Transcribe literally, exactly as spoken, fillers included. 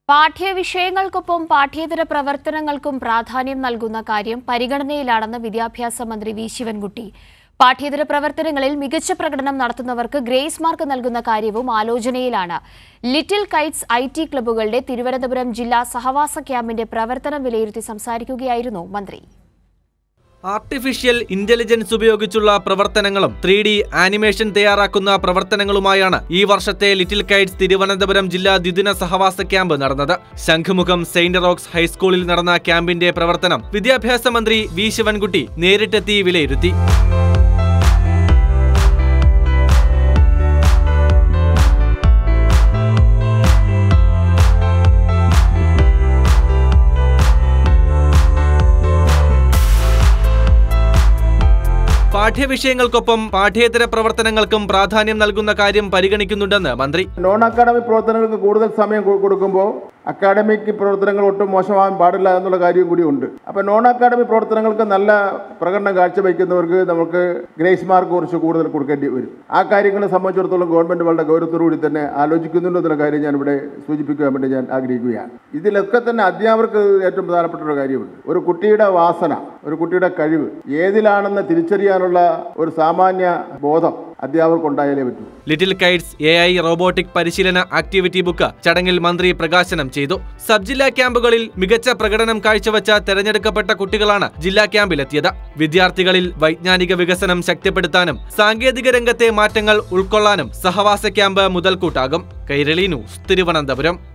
പാഠ്യവിഷയങ്ങൾക്കൊപ്പം പാഠ്യേതര പ്രവർത്തനങ്ങൾക്കും പ്രാധാന്യം നൽകുന്ന കാര്യം പരിഗണനയിലാണെന്ന് വിദ്യാഭ്യാസ മന്ത്രി വി ശിവൻകുട്ടി. പാഠ്യേതര പ്രവർത്തനങ്ങളിൽ മികച്ച പ്രകടനം നടത്തുന്നവർക്ക് ഗ്രേസ് മാർക്ക് നൽകുന്ന കാര്യവും ആലോചനയിലാണ്. ലിറ്റിൽ കൈറ്റ്സ് ഐ ടി ക്ലബ്ബുകളുടെ തിരുവനന്തപുരം ജില്ലാ സഹവാസ ക്യാമ്പിന്റെ പ്രവർത്തനം വിലയിരുത്തി സംസാരിക്കുകയായിരുന്നു മന്ത്രി. ആർട്ടിഫിഷ്യൽ ഇന്റലിജൻസ് ഉപയോഗിച്ചുള്ള പ്രവർത്തനങ്ങളും ത്രീ ഡി ആനിമേഷൻ തയ്യാറാക്കുന്ന പ്രവർത്തനങ്ങളുമായാണ് ഈ വർഷത്തെ ലിറ്റിൽ കൈറ്റ്സ് തിരുവനന്തപുരം ജില്ലാ ദ്വിദിന സഹവാസ ക്യാമ്പ് നടന്നത്. ശംഖുമുഖം സെയിന്റ് റോക്സ് ഹൈസ്കൂളിൽ നടന്ന ക്യാമ്പിന്റെ പ്രവർത്തനം വിദ്യാഭ്യാസ മന്ത്രി വി ശിവൻകുട്ടി നേരിട്ടെത്തി വിലയിരുത്തി. പാഠ്യവിഷയങ്ങൾക്കൊപ്പം പാഠ്യേതര പ്രവർത്തനങ്ങൾക്കും പ്രാധാന്യം നൽകുന്ന കാര്യം പരിഗണിക്കുന്നുണ്ടെന്ന് മന്ത്രി. നോൺ അക്കാഡമിക് പ്രവർത്തനങ്ങൾക്ക് കൂടുതൽ സമയം കൊടുക്കുമ്പോൾ അക്കാഡമിക് പ്രവർത്തനങ്ങൾ ഒട്ടും മോശമാകാൻ പാടില്ല എന്നുള്ള കാര്യം കൂടി ഉണ്ട്. അപ്പോൾ നോൺ അക്കാഡമിക് പ്രവർത്തനങ്ങൾക്ക് നല്ല പ്രകടനം കാഴ്ചവെക്കുന്നവർക്ക് നമുക്ക് ഗ്രേസ് മാർക്ക് കുറച്ച് കൂടുതൽ കൊടുക്കേണ്ടി വരും. ആ കാര്യങ്ങളെ സംബന്ധിച്ചിടത്തോളം ഗവൺമെന്റ് വളരെ ഗൗരവത്തോടുകൂടി തന്നെ ആലോചിക്കുന്നുണ്ട് എന്നുള്ള കാര്യം ഞാൻ ഇവിടെ സൂചിപ്പിക്കാൻ വേണ്ടി ഞാൻ ആഗ്രഹിക്കുകയാണ്. ഇതിലൊക്കെ തന്നെ അധ്യാപകർക്ക് ഏറ്റവും പ്രധാനപ്പെട്ട ഒരു കാര്യമുണ്ട്. ഒരു കുട്ടിയുടെ വാസന, ഒരു കുട്ടിയുടെ കഴിവ് ഏതിലാണെന്ന് തിരിച്ചറിയാനുള്ള ഒരു സാമാന്യ ബോധം അധ്യാപകർക്ക് ഉണ്ടായാലേ പറ്റൂ. Little kites A I robotic പരിശീലന ആക്ടിവിറ്റി ബുക്ക് ചടങ്ങിൽ മന്ത്രി പ്രകാശനം ചെയ്തു. സബ് ജില്ലാ ക്യാമ്പുകളിൽ മികച്ച പ്രകടനം കാഴ്ചവെച്ച തെരഞ്ഞെടുക്കപ്പെട്ട കുട്ടികളാണ് ജില്ലാ ക്യാമ്പിലെത്തിയത്. വിദ്യാർത്ഥികളിൽ വൈജ്ഞാനിക വികസനം ശക്തിപ്പെടുത്താനും സാങ്കേതിക രംഗത്തെ മാറ്റങ്ങൾ ഉൾക്കൊള്ളാനും സഹവാസ ക്യാമ്പ് മുതൽക്കൂട്ടാകും. കൈരളി ന്യൂസ്, തിരുവനന്തപുരം.